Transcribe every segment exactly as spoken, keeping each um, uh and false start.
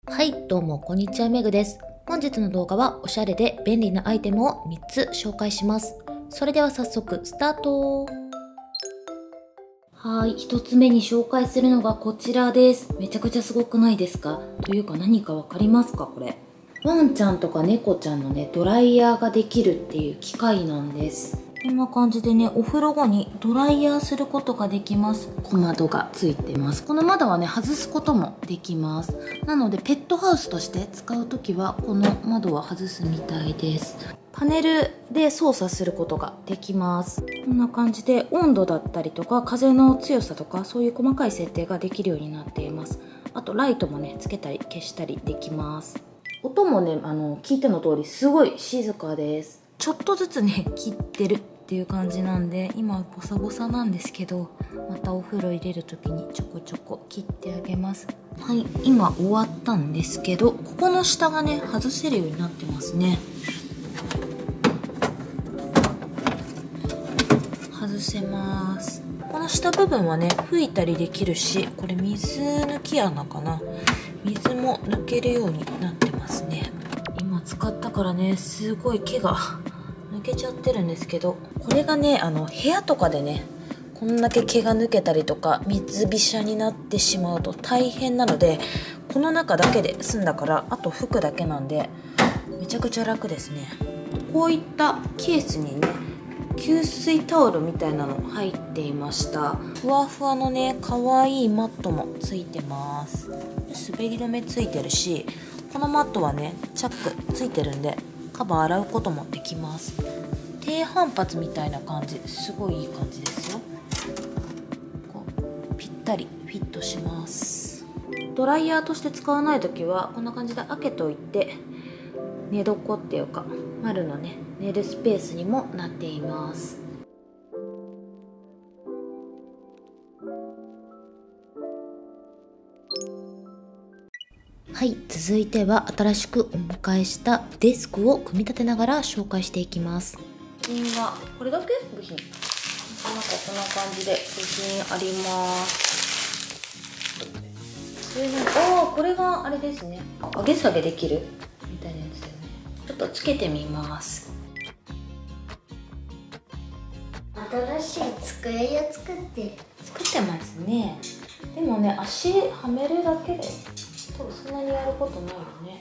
はい、どうもこんにちは、めぐです。本日の動画はおしゃれで便利なアイテムをみっつ紹介します。それでは早速スタート。はい、ひとつめに紹介するのがこちらです。めちゃくちゃすごくないですか？というか何かわかりますかこれ。ワンちゃんとか猫ちゃんのね、ドライヤーができるっていう機械なんです。こんな感じでね、お風呂後にドライヤーすることができます。小窓がついてます。この窓はね、外すこともできます。なのでペットハウスとして使うときはこの窓は外すみたいです。パネルで操作することができます。こんな感じで温度だったりとか風の強さとかそういう細かい設定ができるようになっています。あとライトもね、つけたり消したりできます。音もね、あの聞いての通りすごい静かです。ちょっとずつね切ってるっていう感じなんで、今ボサボサなんですけど、またお風呂入れる時にちょこちょこ切ってあげます。はい、今終わったんですけど、ここの下がね外せるようになってますね。外せます。この下部分はね拭いたりできるし、これ水抜き穴かな、水も抜けるようになってますね。今使ったからね、すごい毛が抜けちゃってるんですけど、これがね、あの部屋とかでねこんだけ毛が抜けたりとか水びしゃになってしまうと大変なので、この中だけで済んだから、あと拭くだけなんでめちゃくちゃ楽ですね。こういったケースにね吸水タオルみたいなの入っていました。ふわふわのね可愛いマットもついてます。滑り止めついてるし、このマットはねチャックついてるんでカバー洗うこともできます。低反発みたいな感じ、すごいいい感じですよ。こうぴったりフィットします。ドライヤーとして使わない時はこんな感じで開けといて、寝床っていうか丸のね寝るスペースにもなっています。はい、続いては新しくお迎えしたデスクを組み立てながら紹介していきます。部品はこれだけ部品なんかこんな感じで部品あります。それで、ああこれがあれですね、上げ下げできるみたいなやつだよね。ちょっとつけてみます。 新しい机を作ってる。 作ってますね。でもね、足はめるだけで多分そんなにやることないよね。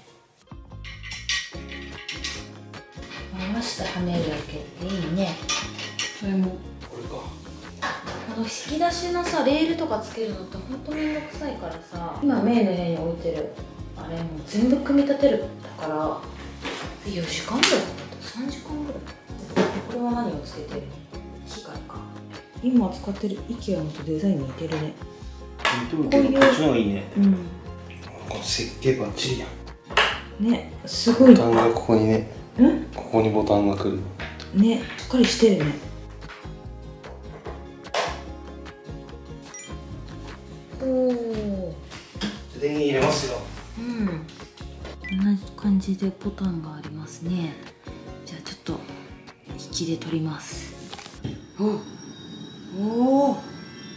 回してはめるだけっていいね。これもこれか。あの引き出しのさレールとかつけるのってほんとめんどくさいからさ、今メイの部屋に置いてるあれもう全部組み立てるだからよじかんぐらいかかった。さんじかんぐらい。これは何をつけてる？機械か。今使ってる IKEA のとデザイン似てるね。 こういうこっちの方がいいね。 うん。 この設計バッチリやん。 ね、すごい。 ボタンがここにね。うん？ここにボタンが来る。 ね、しっかりしてるね。おお。 電源入れますよ。 うん。こんな感じでボタンがありますね。じゃあちょっと引きで取ります。おおお。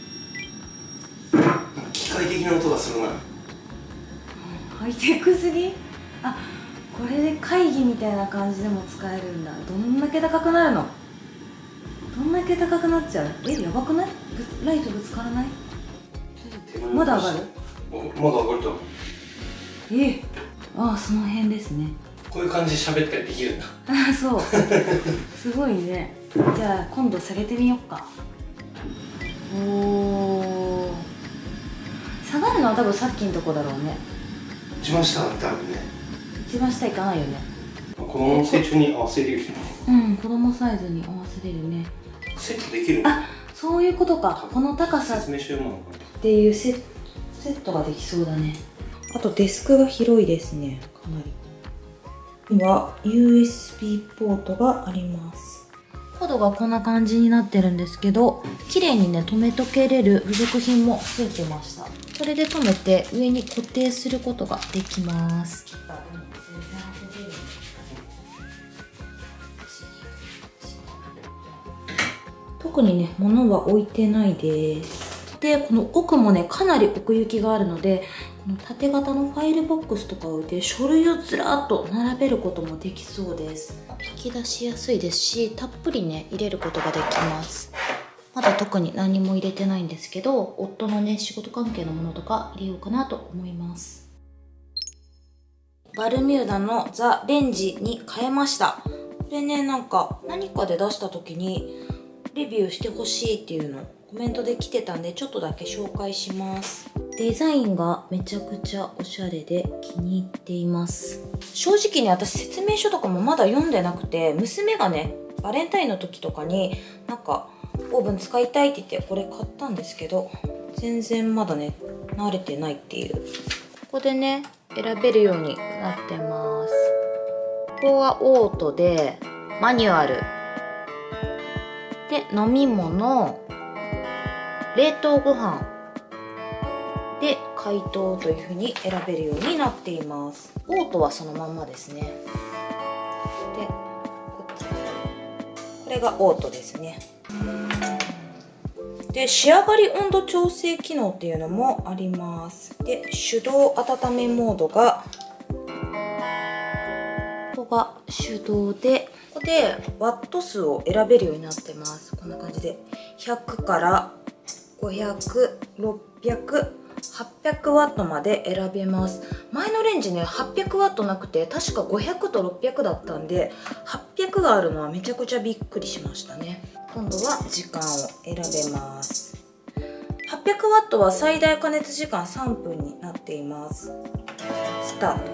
機械的な音がするな。 ハイテクすぎ。あ、これで会議みたいな感じでも使えるんだ。どんだけ高くなるの？どんだけ高くなっちゃう？え、やばくない？ライトぶつからない？まだ上がる？ まだ上がると思う。 え、ああ、その辺ですね。 こういう感じで喋ったりできるんだ。 あ、そう。すごいね。じゃあ今度下げてみようか。おお。下がるのは多分さっきのとこだろうね。 一番下は多分ね。 一番下いかないよね。 子供の成長に合わせれる。 うん、子供サイズに合わせれるね。 セットできる。 あ、そういうことか。この高さっていうセセットができそうだね。あとデスクが広いですね。かなり。今 ユーエスビー ポートがあります。コードがこんな感じになってるんですけど、綺麗にね留めとけれる付属品もついてました。それで留めて上に固定することができます。特にね物は置いてないです。でこの奥もねかなり奥行きがあるので、 この縦型のファイルボックスとかを置いて書類をずらっと並べることもできそうです。引き出しやすいですし、たっぷりね入れることができます。まだ特に何も入れてないんですけど、夫のね仕事関係のものとか入れようかなと思います。バルミューダのザ・レンジに変えました。これね、なんか何かで出した時にレビューしてほしいっていうのコメントで来てたんで、ちょっとだけ紹介します。デザインがめちゃくちゃおしゃれで気に入っています。正直ね、私説明書とかもまだ読んでなくて、娘がねバレンタインの時とかになんかオーブン使いたいって言ってこれ買ったんですけど、全然まだね慣れてないっていう。ここでね選べるようになってます。ここはオートでマニュアルで、飲み物、冷凍ご飯で解凍という風に選べるようになっています。オートはそのまんまですね。で、こっちこれがオートですね。で、仕上がり温度調整機能っていうのもあります。で、手動温めモードがここが手動で、ここでワット数を選べるようになってます。こんな感じでひゃくからごひゃく、ろっぴゃく、はっぴゃくワットまで選べます。前のレンジねはっぴゃくワットなくて、確かごひゃくとろっぴゃくだったんで、はっぴゃくがあるのはめちゃくちゃびっくりしましたね。今度は時間を選べます。はっぴゃくワットは最大加熱時間さんぷんになっています。スタート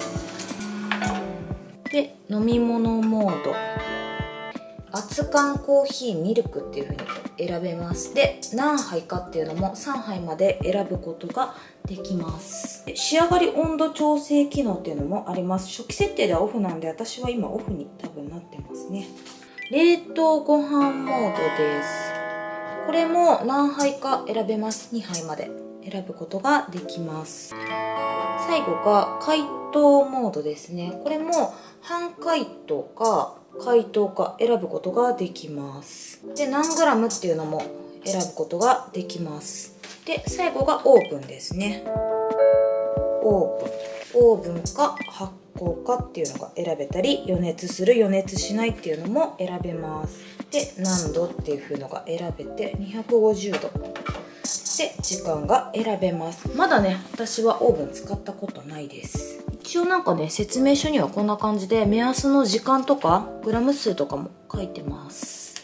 で、飲み物モード、熱燗コーヒーミルクっていう風に選べます。で、何杯かっていうのもさんはいまで選ぶことができます。で、仕上がり温度調整機能っていうのもあります。初期設定ではオフなんで、私は今オフに多分なってますね。冷凍ご飯モードです。これも何杯か選べます。にはいまで選ぶことができます。最後が解凍モードですね。これも半解凍か解凍か選ぶことができます。で、何グラムっていうのも選ぶことができます。で、最後がオーブンですね。オーブン。オーブンか発酵かっていうのが選べたり、予熱する予熱しないっていうのも選べます。で、何度っていう風のが選べて、にひゃくごじゅうどで時間が選べます。まだね私はオーブン使ったことないです。一応なんかね説明書にはこんな感じで目安の時間とかグラム数とかも書いてます。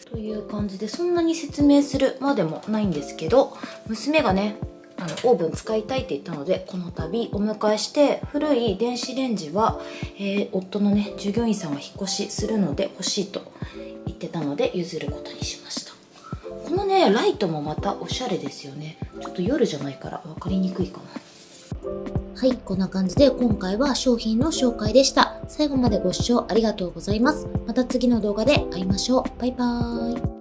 という感じで、そんなに説明するまでもないんですけど、娘がねあのオーブン使いたいって言ったので、この度お迎えして古い電子レンジは、えー、夫のね従業員さんが引っ越しするので欲しいと言ってたので譲ることにしました。このねライトもまたおしゃれですよね。ちょっと夜じゃないから分かりにくいかな。はい、こんな感じで今回は商品の紹介でした。最後までご視聴ありがとうございます。また次の動画で会いましょう。バイバーイ。